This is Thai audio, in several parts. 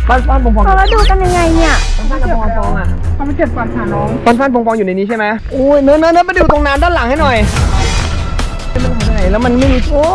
ฟันปองแล้วดูกันยังไงเนี่ยฟันปองอ่ะเขาไม่เจ็บฟันหาน้องฟันปองอยู่ในนี้ใช่ไหมโอ้ยเนื้อมาดูตรงน้ำด้านหลังให้หน่อยมันหายไปไหนแล้วมันไม่มีโอ้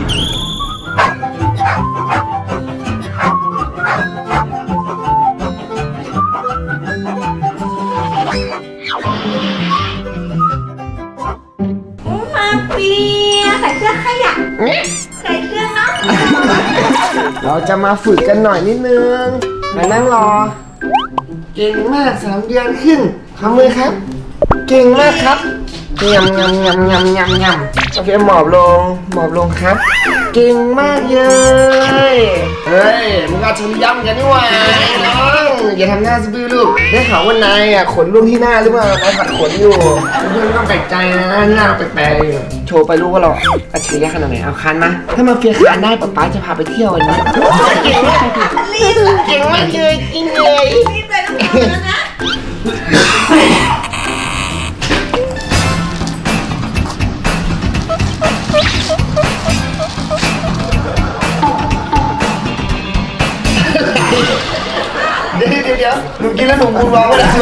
มาเปียใส่เสื้อขยะใส่เสื้อเนาะเราจะมาฝึกกันหน่อยนิดนึงมานั่งรอเก่งมาก3 เดือนขึ้นทำมือครับเก่งมากครับยำโอเคหมอบลงครับเก่งมากเลยเฮ้ยมึงก็ชมย่ำกันนี่หว่าน้องอย่าทำหน้าซื่อลูกได้ข่าวว่านายอ่ะขนร่วงที่หน้าหรือเปล่านายขัดขนอยู่เพื่อนต้องแปลกใจนะหน้าแปลกๆโชว์ไปลูกว่าเราอัจฉริยะขนาดไหนเอาคันนะถ้ามาเฟียคันได้ป๊าจะพาไปเที่ยวนะเก่งมากเลยจริงเลยรีบไปทุกคนแล้วนะเดี๋ยวหนูกินแล้วหนูพูดร้องไม่ได้ทำไม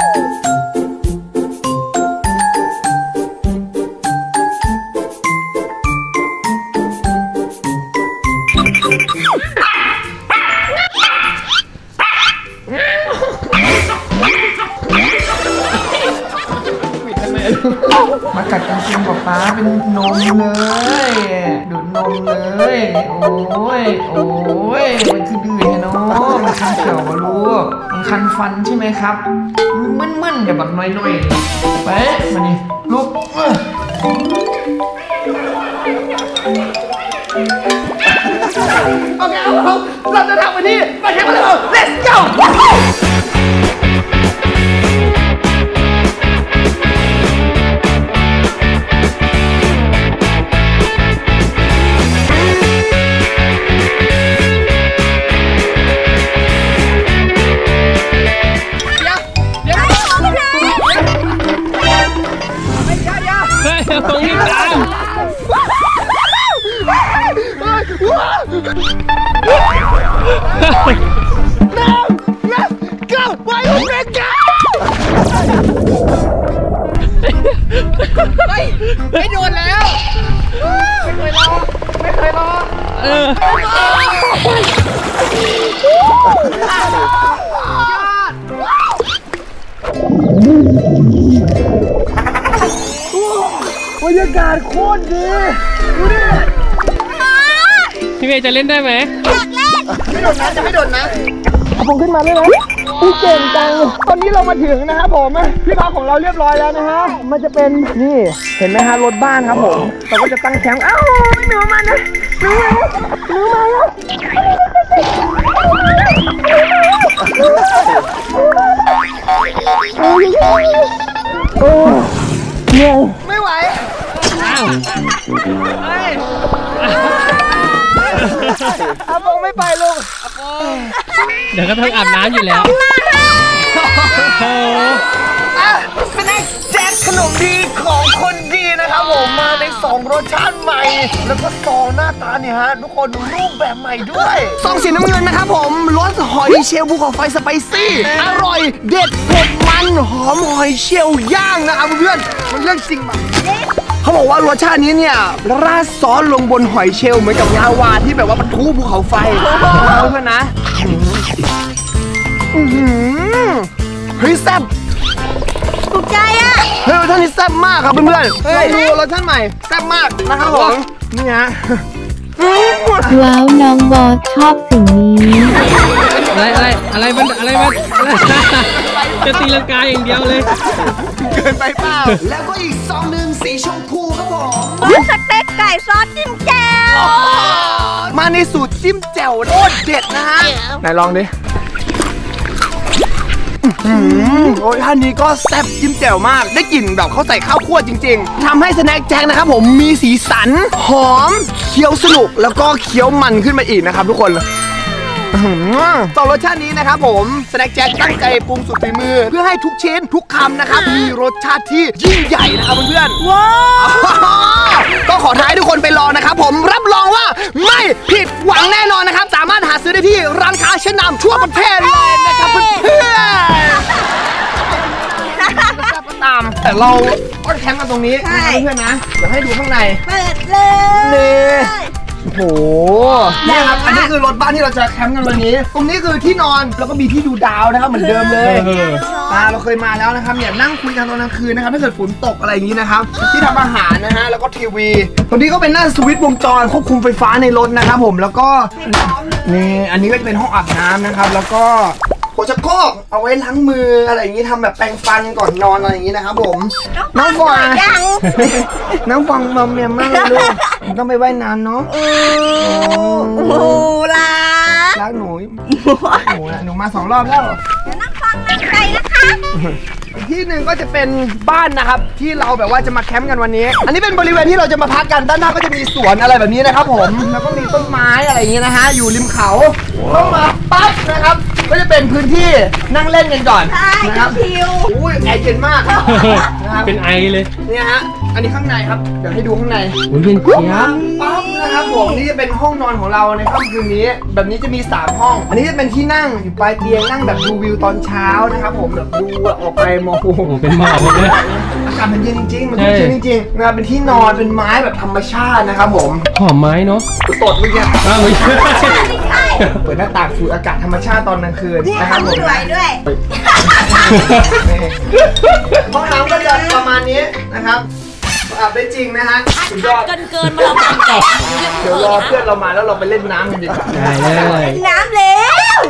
มากัดกางเกงป๊าเป็นนมเลยดูดนมเลยโอ้ยมันคือดื้อแท้เนาะมันคันเขียวมาลูกมันคันฟันใช่ไหมครับมึนๆแต่แบบน้อยๆไปมานี่ลูกโอเคเราจะทำไปที่ไปแข่งกันเลย let's go ตรงนี้ตามไม่โดนแล้วไม่เคยรอบรรยากาศโคตรดีดูดิพี่เมย์จะเล่นได้ไหมไม่โดนนะจะไม่โดนนะเอาผมขึ้นมาได้ไหมพี่เก่งจังตอนนี้เรามาถึงนะครับผมที่พักของเราเรียบร้อยแล้วนะฮะมันจะเป็นนี่เห็นไหมฮะรถบ้านครับผมเราก็จะตั้งแคมป์อ้าวหนูมานะหนูมาแล้วโอ้เหนื่อยไม่ไหวอาปงไม่ไปลูกเดี๋ยวก็ต้องอาบน้ำอยู่แล้วสแน็คแจ็คขนมดีของคนดีนะครับผมมาใน2 รสชาติใหม่แล้วก็2 หน้าตาเนี่ยฮะทุกคนดูรูปแบบใหม่ด้วย2 สีน้ำเงินนะครับผมรสหอยเชลล์ภูเขาไฟสไปซี่อร่อยเด็ดเผ็ดมันหอมหอยเชลล์ย่างนะครับเพื่อนมันเรื่องจริงมั้ยเขาบอกว่ารสชาตินี้เนี่ยราดซอสลงบนหอยเชลล์เหมือนกับลาวาที่แบบว่าปะทุภูเขาไฟเอาเพื่อนนะเฮ้ยแซ่บถูกใจอ่ะเฮ้ยรสชาตินี้แซ่บมากครับเพื่อนๆเฮ้ยดูรสชาติใหม่แซ่บมากนะครับผมนี่ฮะว้าวน้องบอสชอบสิ่งนี้อะไรมันจะตีลังกาอย่างเดียวเลยเกินไปเปล่าแล้วก็อีกซองหนึ่งสีชมพูครับผมสเต็กไก่ซอสจิ้มแจ่วมาในสูตรจิ้มแจ่วโคตรเด็ดนะฮะไหนลองดิโอ้ยท่านนี้ก็แซ่บจิ้มแจ่วมากได้กลิ่นแบบเขาใส่ข้าวคั่วจริงๆทำให้สแน็คแจ็คนะครับผมมีสีสันหอมเคี้ยวสนุกแล้วก็เคี้ยวมันขึ้นมาอีกนะครับทุกคนต่อรสชาตินี้นะครับผมสแน็คแจ็คตั้งใจปรุงสุดฝีมือเพื่อให้ทุกชิ้นทุกคำนะครับมีรสชาติที่ยิ่งใหญ่นะครับเพื่อนๆว้าวก็ขอท้ายทุกคนไปลองนะครับผมรับรองว่าไม่ผิดหวังแน่นอนนะครับสามารถหาซื้อได้ที่ร้านค้าชั้นนามทั่วประเทศเลยนะครับเพื่อนๆตามแต่เราก็แคมป์กันตรงนี้เพื่อนๆนะเดี๋ยวให้ดูข้างในเปิดเลยนี่โอ้โหเนี่ยครับอันนี้คือรถบ้านที่เราจะแคมป์กันวันนี้ตรงนี้คือที่นอนแล้วก็มีที่ดูดาวนะครับเหมือนเดิมเลยเราเคยมาแล้วนะครับเนี่ยนั่งคุยกันตอนกลางคืนนะครับถ้าเกิดฝนตกอะไรอย่างนี้นะครับที่ทำอาหารนะฮะแล้วก็ทีวีตรงนี้ก็เป็นหน้าสวิตช์วงจรควบคุมไฟฟ้าในรถนะครับผมแล้วก็นี่อันนี้ก็จะเป็นห้องอาบน้ำนะครับแล้วก็โถชักโครกเอาไว้ล้างมืออะไรอย่างนี้ทำแบบแปรงฟันก่อนนอนอะไรอย่างนี้นะครับผมน้องฟองน้องฟองมอมเมียมากเลยลูกต้องไปว่ายน้ำเนาะโอ้รักหนูหนูมา2 รอบแล้วเดี๋ยวนั่งฟังนั่งใจนะคะอีกที่หนึ่งก็จะเป็นบ้านนะครับที่เราแบบว่าจะมาแคมป์กันวันนี้อันนี้เป็นบริเวณที่เราจะมาพักกันด้านหน้าก็จะมีสวนอะไรแบบนี้นะครับผมแล้วก็มีต้นไม้อะไรอย่างนี้นะฮะอยู่ริมเขาเข้ามาปั๊บนะครับก็จะเป็นพื้นที่นั่งเล่นกันก่อนนะครับอุ้ยแอร์เย็นมากนะครับเป็นไอเลยเนี่ยฮะอันนี้ข้างในครับเดี๋ยวให้ดูข้างในมันเป็นเชียบปั๊บนะครับผมนี่จะเป็นห้องนอนของเราในค่ำคืนนี้แบบนี้จะมี3 ห้องอันนี้จะเป็นที่นั่งอยู่ปลายเตียงนั่งแบบดูวิวตอนเช้านะครับผมแบบดูออกไปมองโอ้โหเป็นหมอกหมดเลยอากาศมันเย็นจริงๆมันเย็นจริงๆนะครับเป็นที่นอนเป็นไม้แบบธรรมชาตินะครับผมหอมไม้เนาะสดเมื่อกี้ไม่ใช่เปิดหน้าต่างสูดอากาศธรรมชาติตอนกลางคืนนะครับผมสวยด้วยห้องน้ำก็จะประมาณนี้นะครับอาบได้จริงนะฮะสุดยอดเกินมาเราทำแต่เดี๋ยวรอเพื่อนเรามาแล้วเราไปเล่นน้ำกันดีกว่าได้เลยน้ำเร็ว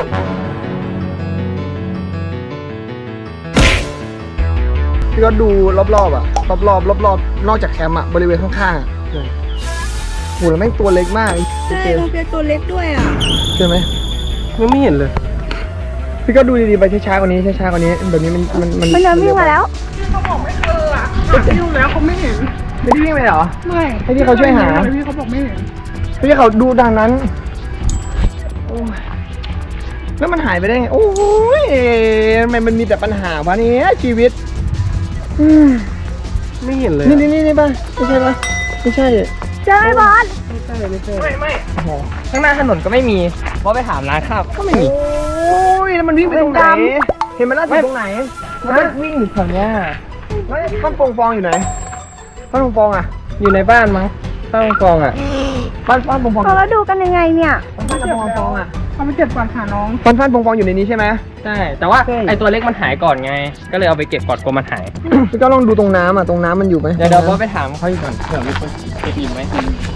พี่ก็ดูรอบๆอ่ะรอบนอกจากแคมป์อ่ะบริเวณข้างๆอ่ะโหแล้วแม่งตัวเล็กมากใช่น้องเปียตัวเล็กด้วยอ่ะใช่ไหมยังไม่เห็นเลยพี่ก็ดูดีๆไปช้าๆกว่านี้ช้าๆกว่านี้แบบนี้มันมันเดินวิ่งมาแล้วเขาบอกไม่เจออ่ะพี่ดูแล้วเขาไม่เห็นไม่ได้วิ่งไปเหรอไม่ให้พี่เขาช่วยหาพี่เขาบอกไม่เห็นพี่เขาดูดังนั้นโอ้ยแล้วมันหายไปได้ไงโอ้ยทำไมมันมีแต่ปัญหาวะเนี่ยชีวิตไม่เห็นเลยนี่ป่ะไม่ใช่ป่ะไม่ใช่เจอไอ้บอลไม่โอ้โหข้างหน้าถนนก็ไม่มีเพราะไปถามร้านข้าวก็ไม่มีโอ้ยแล้วมันวิ่งไปตรงไหนเห็นมันล่าสุดตรงไหนมันวิ่งอยู่แถวเนี้ยบ้านฟองอยู่ไหนบ้านฟองอ่ะอยู่ในบ้านมั้งบ้านฟองอ่ะบ้านฟองเราดูกันยังไงเนี่ยบ้านฟองอ่ะเขาไปเก็บก่อนค่ะน้องบ้านฟองอยู่ในนี้ใช่ไหมใช่แต่ว่าไอตัวเล็กมันหายก่อนไง ก็เลยเอาไปเก็บก่อนกลัวมันหายพี่ก็ลองดูตรงน้ำอ่ะตรงน้ำมันอยู่ไหมเดี๋ยวบอสไปถามเขาอยู่ก่อนเผื่อมีคนเก็บอีกไหม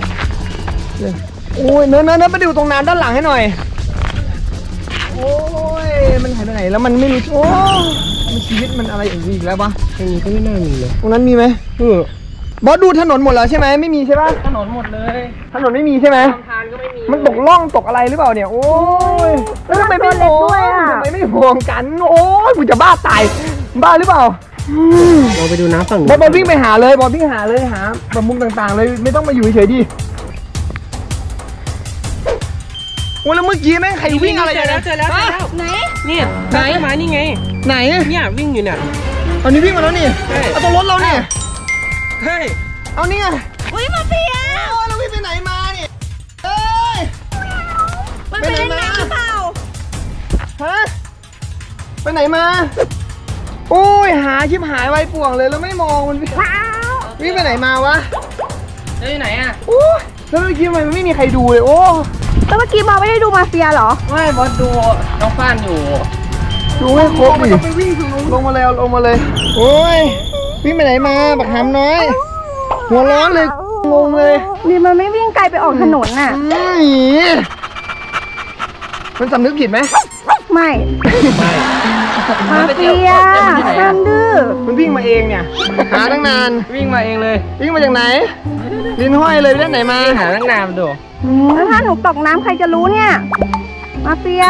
โอ้ยเนินไปดูตรงน้ำด้านหลังให้หน่อยโอ้ยมันหายไปไหนแล้วมันไม่รู้โอ้มันชีวิตมันอะไรอย่างนี้อีกแล้วปะตรงนี้ก็ไม่น่ามีเลยตรงนั้นมีไหมบอสดูถนนหมดแล้วใช่ไหมไม่มีใช่ปะถนนหมดเลยถนนไม่มีใช่ไหมทางก็ไม่มีมันตกล่องตกอะไรหรือเปล่าเนี่ยโอ้ยแล้วทำไมไม่มองทำไมไม่มองกันโอ้ยกูจะบ้าตายบ้าหรือเปล่าเราไปดูน้ำฝั่งนู้นบอลวิ่งไปหาเลยบอลวิ่งหาเลยหาแบบมุมต่างๆเลยไม่ต้องมาอยู่เฉยๆดิโอ้แล้วเมื่อกี้แม่งใครวิ่งอะไรเจอแล้วไหนเนี่ยไหนมานี่ไงไหนเนี่ยวิ่งอยู่เนี่ยตอนนี้วิ่งมาแล้วนี่ใช่เอาตัวรถเราเนี่ยเฮ้ยเอานี่ไงอุ้ยมาเปียโอ้เราวิ่งไปไหนมาเนี่ยเอ้ยมันเป็นน้ำหรือเปล่าฮะไปไหนมาโอ้ยหาชิบหายไวป่วงเลยแล้วไม่มองมันวิ่งไปไหนมาวะแล้วอยู่ไหนอ่ะโอ้ยแล้วเมื่อกี้ทำไมมันไม่มีใครดูเลยโอ้แล้วเมื่อกี้มาไม่ได้ดูมาเฟียเหรอไม่บอสดูน้องฟ้านอยู่ดูให้ครบดิลงมาเลยลงมาเลยโอ้ยวิ่งไปไหนมาบักหำน้อยหัวร้อนเลยงงเลยนี่มันไม่วิ่งไกลไปออกถนนน่ะมันสำนึกผิดไหมไม่มาเฟียห้ามดื้อมันวิ่งมาเองเนี่ยหาตั้งนานวิ่งมาเองเลยวิ่งมาจากไหนลิ้นห้อยเลยไปด้านไหนมาหาตั้งนานดูแล้วถ้าหนูตกน้ำใครจะรู้เนี่ยมาเฟีย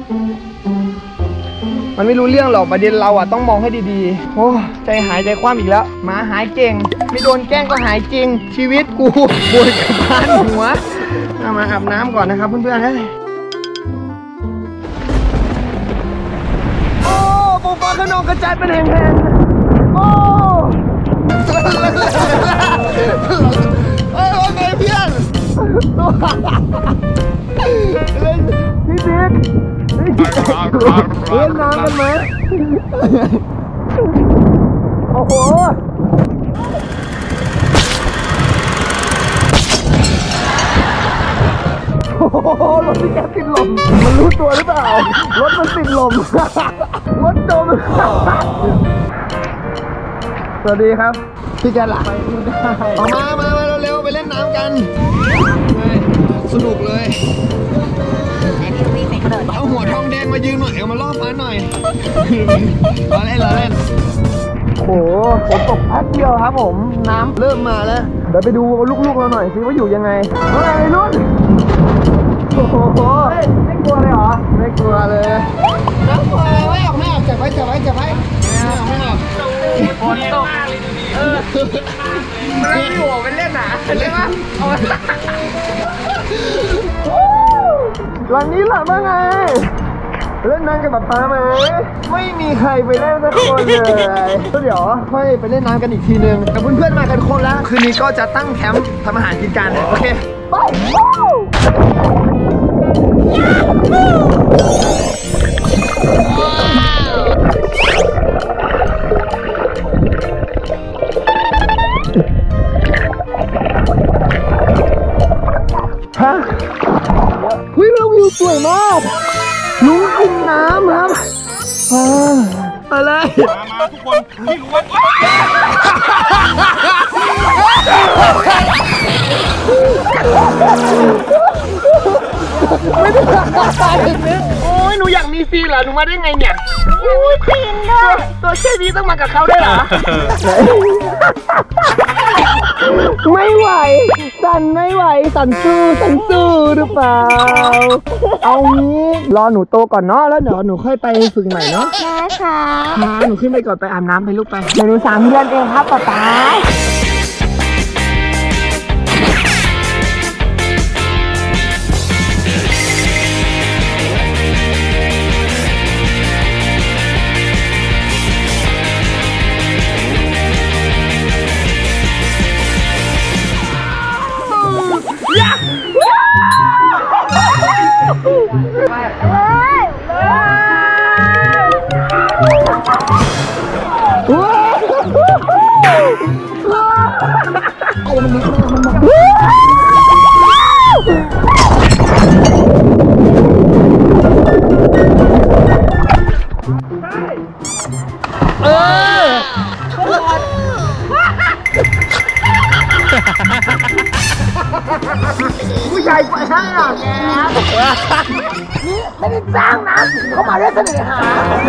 มันไม่รู้เรื่องหรอกประเด็นเราอ่ะต้องมองให้ดีๆโอ้ใจหายใจคว่ำอีกแล้วหมาหายเก่งไม่โดนแกล้งก็หายจริงชีวิตกูบวยกับบ้านหัวมาอาบน้ำก่อนนะครับเพื่อนๆให้โอ้ปูปลาขนมกระจายเป็นแห่งๆโอ้โอเคเพื่อนพี่บิ๊กเล่นน้ำกันไหมโอ้โหรถพี่แกติดลมมันรู้ตัวหรือเปล่ารถมันติดลมรถจมสวัสดีครับพี่แกหลับออกมาเร็วๆไปเล่นน้ำกันสนุกเลยเอาหัวทองแดงมายืนหน่อยเอามาล่อฟ้าหน่อยรอเล่นโอ้โหฝนตกพักเดียวครับผมน้ำเริ่มมาแล้วเดี๋ยวไปดูลูกๆเราหน่อยสิว่าอยู่ยังไงเฮ้ยนุ่นโอ้โหไม่กลัวเลยเหรอไม่กลัวเลยน้ำไม่ออกจับไว้ไม่ออกฝนตกมันไม่หัวเป็นเล่นหนาเล่นปะเอาหลังนี้หลับว่าไงเล่นน้ำกับป๊าไหมไม่มีใครไปเล่นสักคนเลยเดี๋ยวค่อยไปเล่นน้ำกันอีกทีนึงแต่เพื่อนๆมากันคนแล้วคืนนี้ก็จะตั้งแคมป์ทำอาหารกินกันโอเคไปฮะวิววิวสวยมากลุงกินน้ำครับอะไรมาทุกคนที่รู้ว่าไม่ได้โอ้ยหนูอยากมีซีนเหรอหนูมาได้ไงเนี่ยมีซีนด้วยตัวแค่นี้ต้องมากับเขาได้เหรอไม่ไหวสั่นไม่ไหวสั่นสู้หรือเปล่าเอางี้รอหนูโตก่อนเนาะแล้วเดี๋ยวหนูค่อยไปฝึกใหม่เนาะนะคะหนูขึ้นไปก่อนไปอาบน้ำไปลูกไปหนู3 เดือนเองครับป๊าผู้ชายไปห้างแกนี่ไม่ได้จ้างนะเขามาได้เสน่หา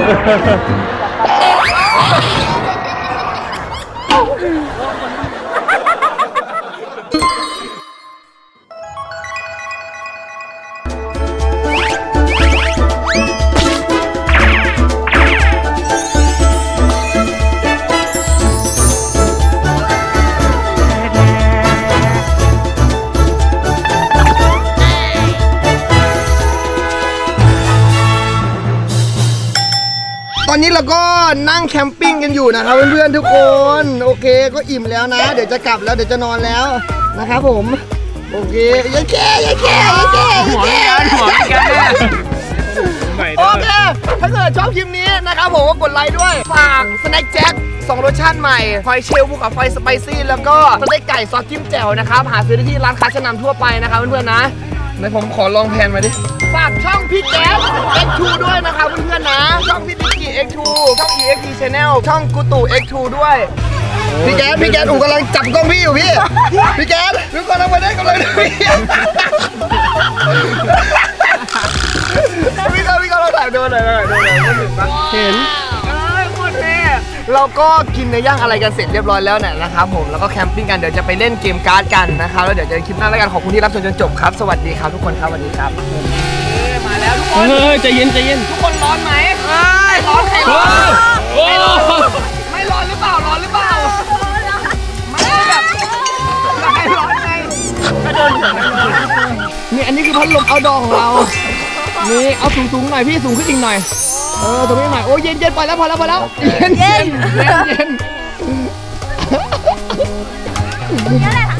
ตอนนี้เราก็นั่งแคมปิ้งกันอยู่นะครับเพื่อนๆทุกคนโอเคก็อิ่มแล้วนะเดี๋ยวจะกลับแล้วเดี๋ยวจะนอนแล้วนะครับผมโอเคอย่าแค่หัวกันโอเคถ้าเกิดชอบคลิปนี้นะครับผมก็กดไลค์ด้วยฝากสแน็คแจ็ค2 รสชาติใหม่หอยเชลล์ภูเขาไฟสไปซี่แล้วก็สเต็กไก่ซอสจิ้มแจ่วนะครับหาซื้อได้ที่ร้านค้าชั้นนำทั่วไปนะครับเพื่อนๆนะในผมขอลองแพนมาดิฝากช่องพี่แก๊ส X2 ด้วยนะครับเพื่อนๆนะช่องพี่ติ๊กกี้ X2 ช่อง EXT Channel ช่องกูตู่ X2 ด้วยพี่แก๊สอู๋กำลังจับกล้องพี่อยู่พี่แก๊สทุกคนเอาไปได้กำลังพี่เราถ่ายดูหน่อยเห็นคุณแม่เราก็กินเนื้อย่างอะไรกันเสร็จเรียบร้อยแล้วเนี่ยนะครับผมแล้วก็แคมปิ้งกันเดี๋ยวจะไปเล่นเกมการ์ดกันนะครับแล้วเดี๋ยวจะคลิปหน้าแล้วกันขอบคุณที่รับชมจนจบครับสวัสดีครับทุกคนครับสวัสดีครับมาแล้วทุกคนใจเย็นทุกคนร้อนไหมร้อนใครร้อนไม่ร้อนหรือเปล่าไม่แบบใครร้อนไงก็โดนนี่อันนี้คือพัดลมเอาดองของเรานี่เอาสูงหน่อยพี่สูงขึ้นอีกหน่อยตรงนี้หน่อยโอ้เย็นพอแล้วเย็นนี่แหละ